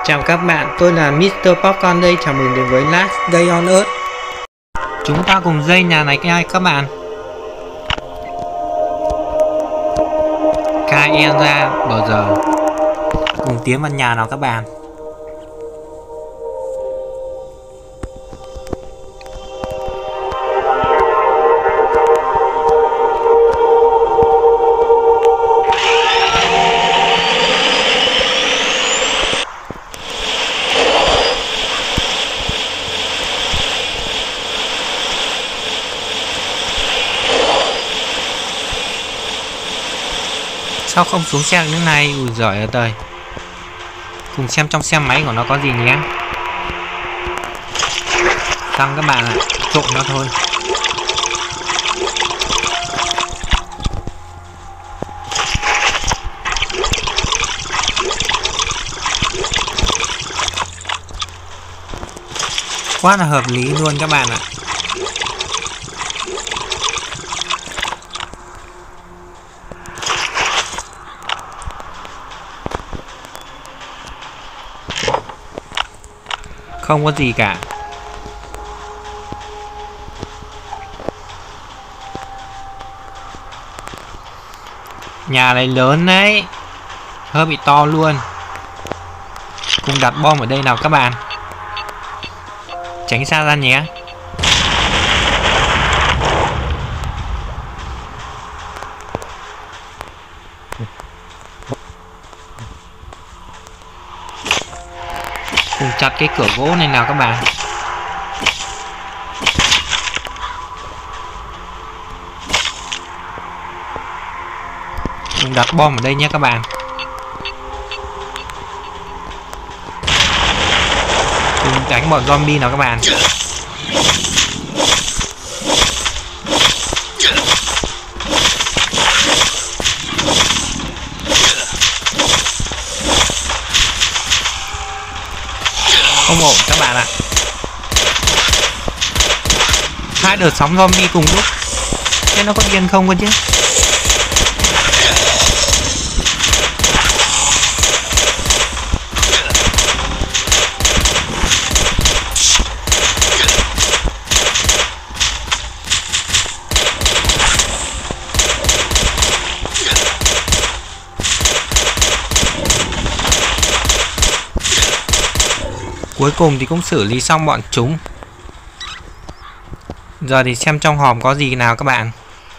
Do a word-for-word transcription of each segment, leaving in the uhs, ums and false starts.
Chào các bạn, tôi là mít tơ Popcorn đây, chào mừng đến với Last Day on Earth. Chúng ta cùng xây nhà này nha các bạn. Khai en ra bờ giờ. Cùng tiến vào nhà nào các bạn. Sao không xuống xe như này? Ui giời ơi trời. Cùng xem trong xe máy của nó có gì nhé. Tăng các bạn ạ, trộn nó thôi. Quá là hợp lý luôn các bạn ạ. Không có gì cả. Nhà này lớn đấy, hơi bị to luôn. Cùng đặt bom ở đây nào các bạn. Tránh xa ra nhé. Cùng chặt cái cửa gỗ này nào các bạn. Cùng đặt bom ở đây nhé các bạn. Cùng đánh bọn zombie nào các bạn. Không ổn các bạn ạ. Hai đợt sóng zombie cùng lúc, thế nó có điên không cơ chứ. Cuối cùng thì cũng xử lý xong bọn chúng. Giờ thì xem trong hòm có gì nào các bạn.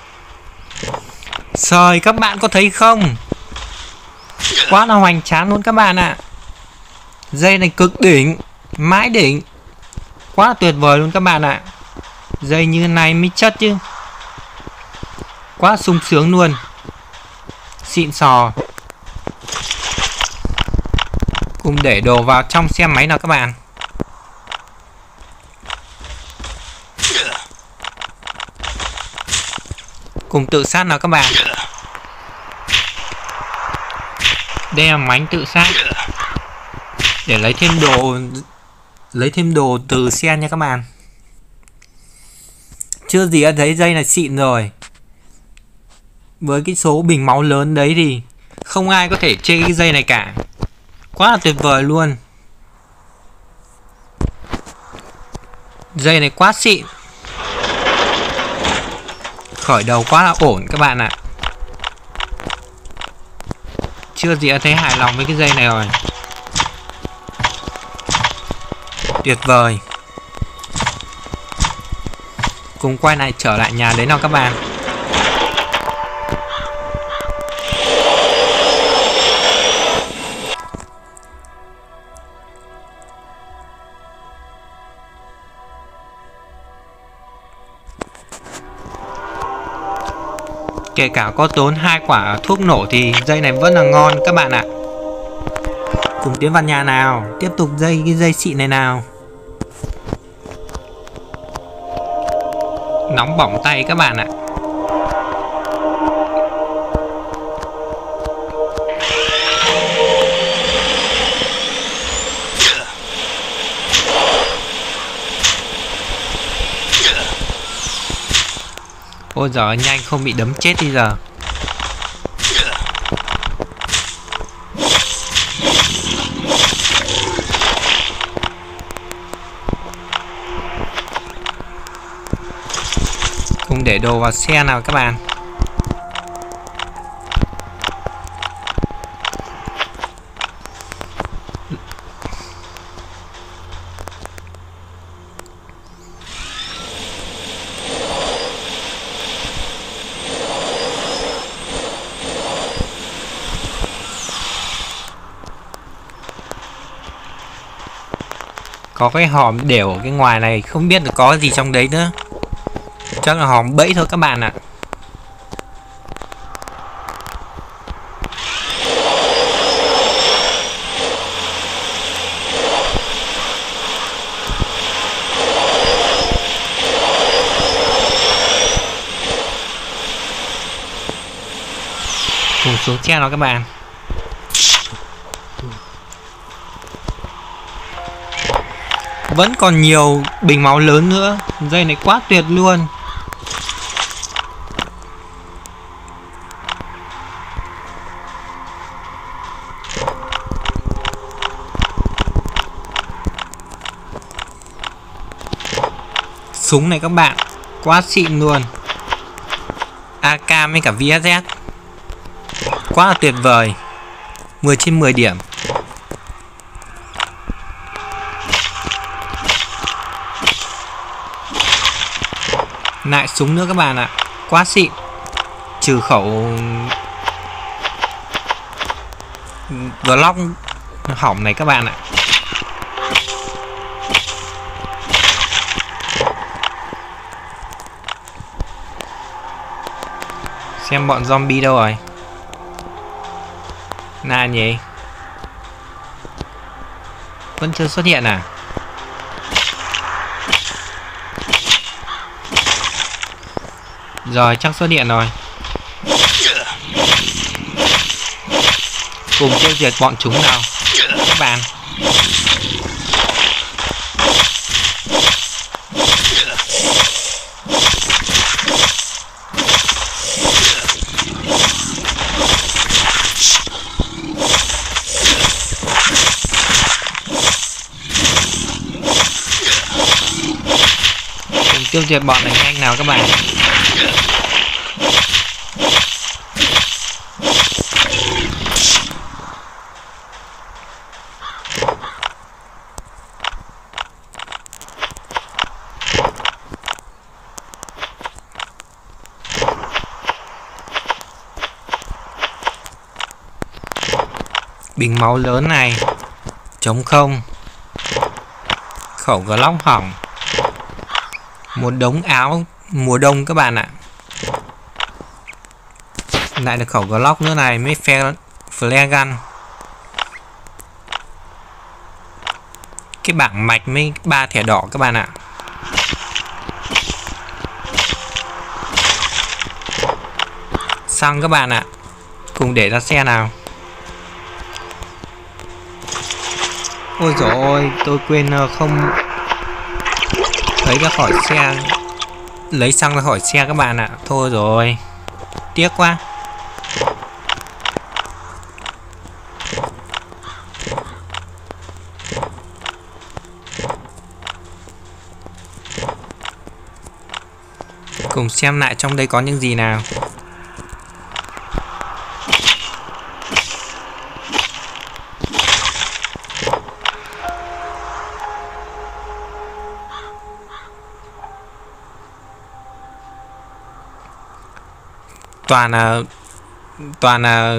Trời, các bạn có thấy không? Quá là hoành tráng luôn các bạn ạ. Dây này cực đỉnh, mãi đỉnh. Quá là tuyệt vời luôn các bạn ạ. Dây như này mới chất chứ. Quá sung sướng luôn. Xịn sò. Cùng để đồ vào trong xe máy nào các bạn. Cùng tự sát nào các bạn. Đây là mánh tự sát. Để lấy thêm đồ. Lấy thêm đồ từ xe nha các bạn. Chưa gì đã thấy dây là xịn rồi. Với cái số bình máu lớn đấy thì không ai có thể chê cái dây này cả. Quá là tuyệt vời luôn. Dây này quá xịn. Khởi đầu quá là ổn các bạn ạ. Chưa gì đã thấy hài lòng với cái dây này rồi. Tuyệt vời. Cùng quay lại trở lại nhà đấy nào các bạn. Kể cả có tốn hai quả thuốc nổ thì dây này vẫn là ngon các bạn ạ. Cùng tiến vào nhà nào. Tiếp tục dây cái dây xịn này nào. Nóng bỏng tay các bạn ạ. Ôi giời, nhanh không bị đấm chết đi giờ. để đồ vào xe nào các bạn. Có cái hòm đều ở cái ngoài này, không biết là có gì trong đấy nữa. Chắc là hòm bẫy thôi các bạn ạ. Cùng xuống xe nó các bạn. Vẫn còn nhiều bình máu lớn nữa. Dây này quá tuyệt luôn. Súng này các bạn, quá xịn luôn. a ca với cả vê ét ét, quá là tuyệt vời. Mười trên mười điểm. Lại súng nữa các bạn ạ, quá xịn. Trừ khẩu Glock hỏng này các bạn ạ. Xem bọn zombie đâu rồi. Nà nhỉ, vẫn chưa xuất hiện à? Rồi chắc xuất hiện rồi. Cùng tiêu diệt bọn chúng nào các bạn. Cùng tiêu diệt bọn này nhanh nào các bạn. Bình máu lớn này, trống không, khẩu Glock hỏng, một đống áo mùa đông các bạn ạ. Lại được khẩu Glock nữa này, mới flare gun. Cái bảng mạch với ba thẻ đỏ các bạn ạ. Xăng các bạn ạ. Cùng để ra xe nào. Ôi dồi ôi, tôi quên không lấy ra khỏi xe, lấy xăng ra khỏi xe các bạn ạ. Thôi rồi, tiếc quá. Cùng xem lại trong đây có những gì nào. Toàn là toàn là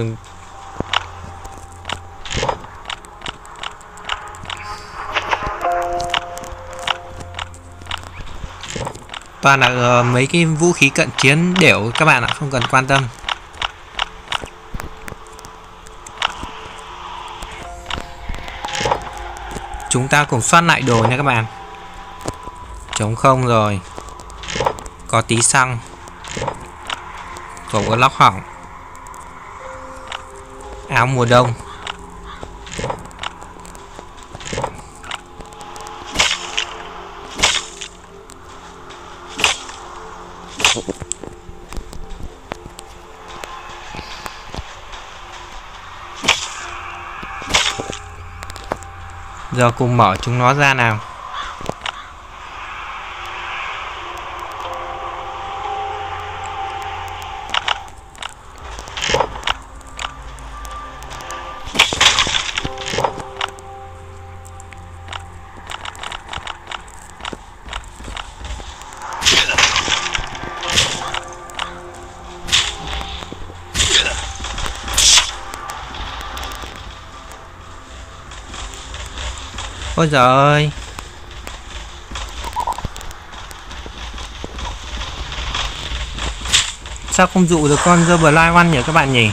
toàn là uh, mấy cái vũ khí cận chiến đều các bạn ạ, không cần quan tâm. Chúng ta cùng soát lại đồ nha các bạn. Trống không rồi, có tí xăng, khẩu Glock hỏng, áo mùa đông. Giờ cùng mở chúng nó ra nào. Ôi giời ơi. Sao không dụ được con The Blind One nhỉ các bạn nhỉ?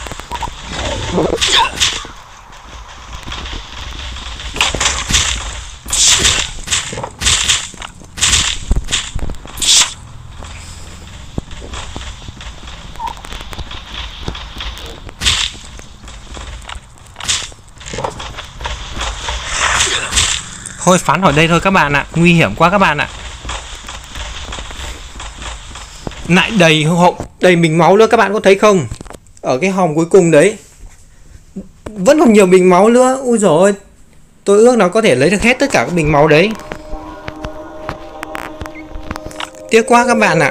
Thôi phán ở đây thôi các bạn ạ, nguy hiểm quá các bạn ạ. Lại đầy hộp, đầy bình máu nữa các bạn có thấy không? Ở cái hòm cuối cùng đấy vẫn còn nhiều bình máu nữa. Ui dồi ôi, tôi ước nó có thể lấy được hết tất cả các bình máu đấy. Tiếc quá các bạn ạ.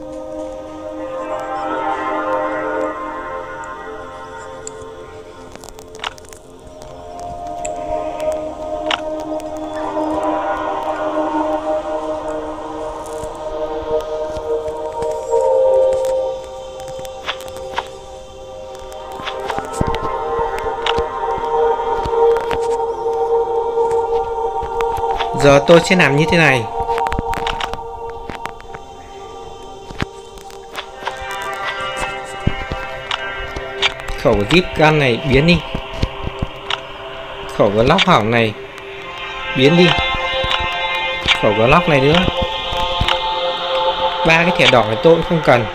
Giờ tôi sẽ làm như thế này. Khẩu zip gun này biến đi. Khẩu Glock hỏng này biến đi. Khẩu Glock này nữa. Ba cái thẻ đỏ này tôi cũng không cần.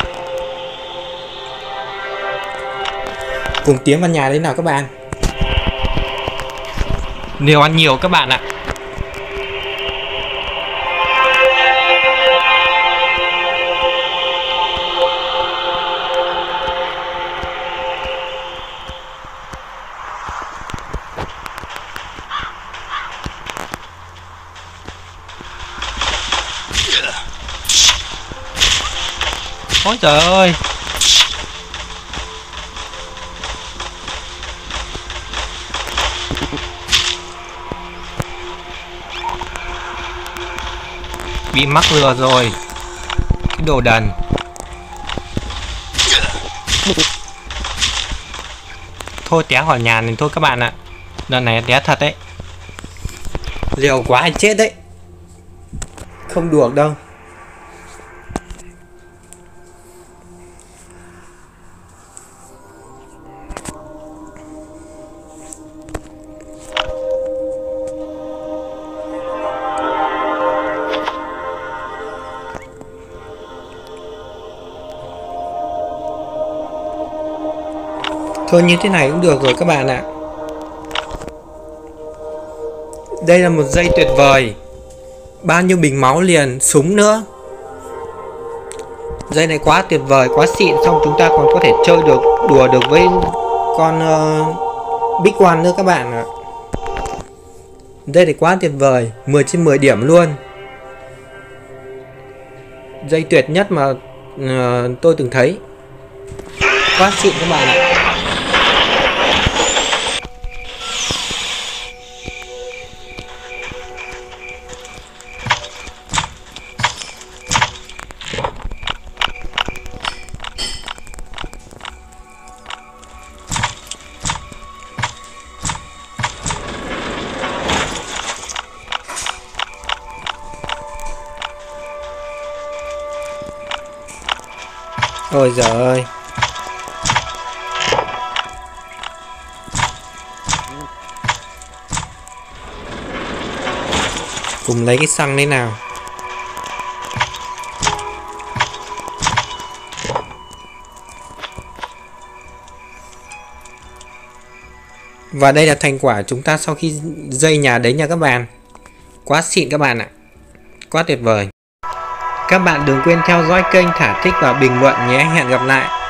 Cùng tiến vào nhà đấy nào các bạn. Liều ăn nhiều các bạn ạ. Ôi trời ơi. Bị mắc lừa rồi. Cái đồ đần. Thôi té khỏi nhà này thôi các bạn ạ. Lần này té thật đấy. Liều quá hay chết đấy. Không đùa đâu. Thôi như thế này cũng được rồi các bạn ạ. Đây là một giây tuyệt vời. Bao nhiêu bình máu liền, súng nữa. Giây này quá tuyệt vời, quá xịn. Xong chúng ta còn có thể chơi được, đùa được với con uh, Big One nữa các bạn ạ. Đây này quá tuyệt vời, mười trên mười điểm luôn. Giây tuyệt nhất mà uh, tôi từng thấy. Quá xịn các bạn ạ. Ôi giời ơi. Cùng lấy cái xăng đấy nào. Và đây là thành quả chúng ta sau khi dây nhà đấy nha các bạn. Quá xịn các bạn ạ. Quá tuyệt vời. Các bạn đừng quên theo dõi kênh, thả thích và bình luận nhé. Hẹn gặp lại.